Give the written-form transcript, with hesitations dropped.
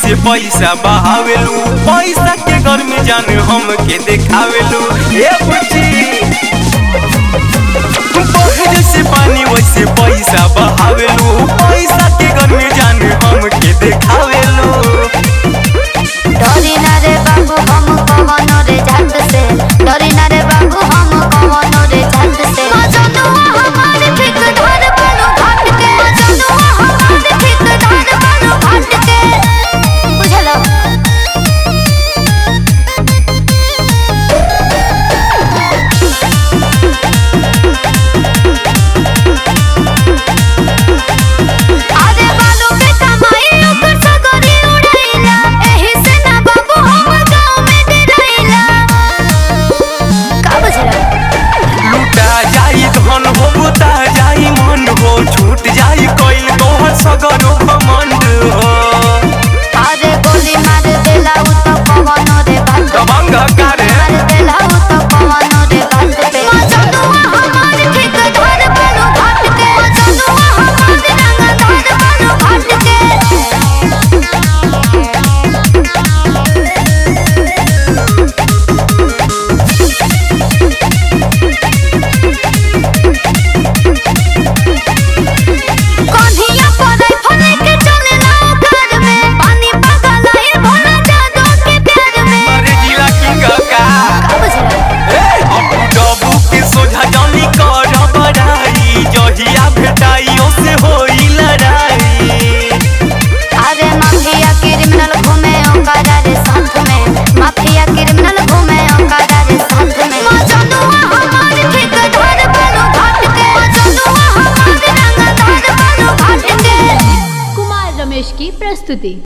से पैसा बहावेलू, पैसा के घर में जान हम के देखावेलू। ए बुच्ची बहे से पानी वैसे पैसा बहावेलू, पैसा के घर में जान हम के देखावेलू। डरी ना रे बाबू हम कवनो रे झट से, डरी ना रे बाबू हम कवनो रे झट से। मजनुआ हमारे ठिकदार बालू घाट के, मजनुआ हमारे ठिकदार बालू घाट के। बुझलो अरे बालू के कमाई ऊपर सगरी उड़ैला, एही से ना बाबू हम गांव में डरैला। का बुझला लूटा जाई धन हो बुता जाई मन हो, छूट जाई कोइल तोहर सगरो घमंड हो। अरे गोली मार देला उ तो कवनो रे घाट पे, दबंग करे मार देला उ तो कवनो रे घाट पे। मजनुआ हमारे ठिकदार बालू घाट के, मजनुआ हमारे रंगदार बालू घाट के। कन्हिया पड़ै फले के चलेला घर में, पानी पगलाए भोला जादू के प्यार में। अरे जिला किंग का का बुझला अप्पू डब्बू के सोझा जानी कर बड़ाई, जहिया भेटाइयो से होई लड़ाई। अरे माफिया क्रिमिनल घूमे ओकरा रे साथ में, माफिया क्रिमिनल घूमे ओकरा रे साथ में। मजनुआ हमारे ठिकदार बालू घाट के, मजनुआ हमारे रंगदार बालू घाट के। कुमार रमेश की प्रस्तुति।